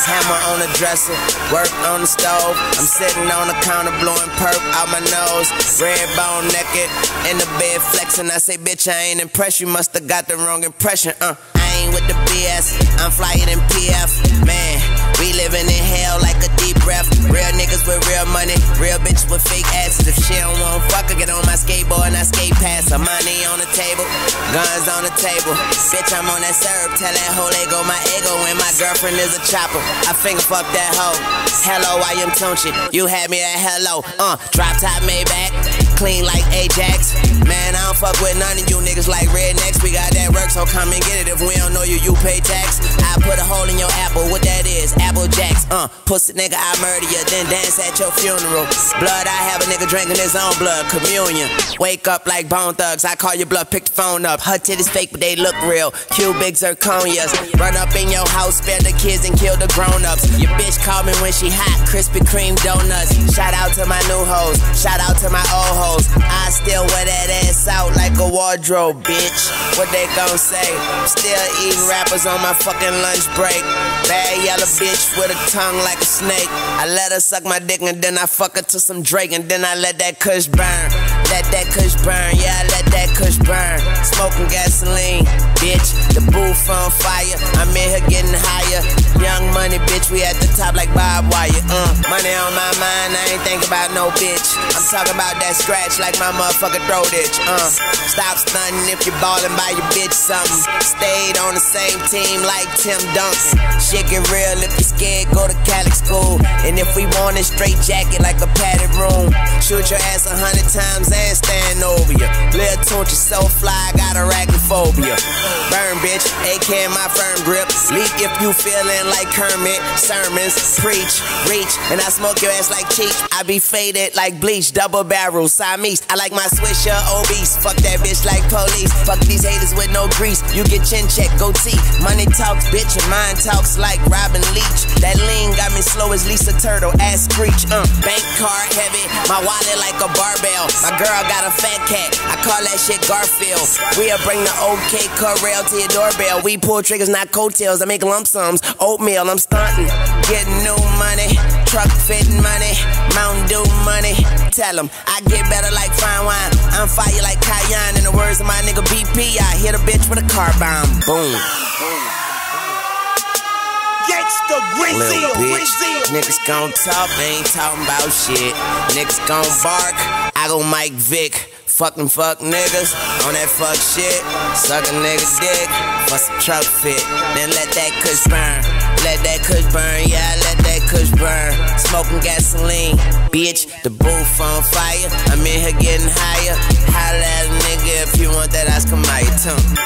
Hammer on the dresser, work on the stove. I'm sitting on the counter blowing purp out my nose. Red bone naked, in the bed flexing. I say, bitch, I ain't impressed. You musta got the wrong impression. I ain't with the BS, I'm flyer than PF. Man, we living in hell like a deep breath. Real niggas with real money, real bitches with fake asses. If she don't want fuck her, get on my skateboard and I skate past her. Money on the table, guns on the table. Bitch, I'm on that syrup, tell that hoe they go my Eggo. And my girlfriend is a chopper, I finger fuck that hoe. Hello, Tunechi, you had me at hello. Drop top Maybach, clean like Ajax. Man, I don't fuck with none of you niggas like rednecks. We got that work, so come and get it. If we don't know you, you pay tax. I put a hole in your apple, what that is? Apple Jacks. Pussy nigga, I murder you, then dance at your funeral. Blood, I have a nigga drinking his own blood, communion. Wake up like Bone Thugs, I call your bluff, pick the phone up. Her titties fake, but they look real. Cubic zirconias. Run up in your house, spare the kids and kill the grown-ups. Your bitch call me when she hot, Krispy Kreme donuts. Shout out to my new hoes, shout out to my old hoes. I still wear that ass out like a wardrobe, bitch. What they gon' say? Still eating rappers on my fucking lunch break. Bad yellow bitch with a tongue like a snake. I let her suck my dick and then I fuck her to some Drake. And then I let that kush burn. Let that kush burn, yeah, I let that kush burn. Smoking gasoline, bitch, the booth on fire. I'm in here getting higher. Young money, bitch, we at the top like barbed wire. Money on my mind, I ain't think about no bitch. I'm talking about that scratch like my motherfucking throat itch. Stop stunting if you ballin', buy your bitch something. Stayed on the same team like Tim Duncan. Shit get real if you scared, go to Catholic school. And if we want a straight jacket like a padded room, shoot your ass 100 times and stand over you. Lil Tunechi so fly, got arachnophobia. Burn, bitch, AK in my firm grip. Leak if you feelin' like Kermit. Sermons, preach, reach, and I smoke your ass like cheech. I be faded like bleach, double barrel, Siamese. I like my swisher obese. Fuck that bitch like police. Fuck these haters with no grease. You get chin check, goatee. Money talks, bitch, and mine talks like Robin Leach. That lean got me slow as Lisa Turtle, ass screech. Bank card heavy, my wallet like a barbell. My girl got a fat cat, I call that shit Garfield. We'll bring the OK Corral to your doorbell. We pull triggers, not coattails. I make lump sums, oatmeal, I'm stunting. Getting new money, truck fitting money, Mountain Dew money. Tell them, I get better like fine wine. I'm fire like Cayenne. In the words of my nigga BP, I hit a bitch with a car bomb. Boom. Gangsta Grizzly, Niggas gon' talk, they ain't talking about shit. Niggas gon' bark, I go Mike Vick. Fuck niggas on that fuck shit. Suck a nigga dick for some truck fit. Then let that kush burn. Let that kush burn, yeah, let that kush burn. Smoking gasoline, bitch, the booth on fire. I'm in here getting higher. Holla at a nigga if you want that Oscar Mayer tune.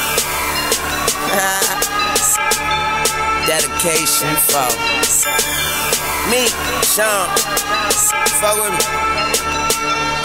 Dedication for me, Sean. Fuck with me.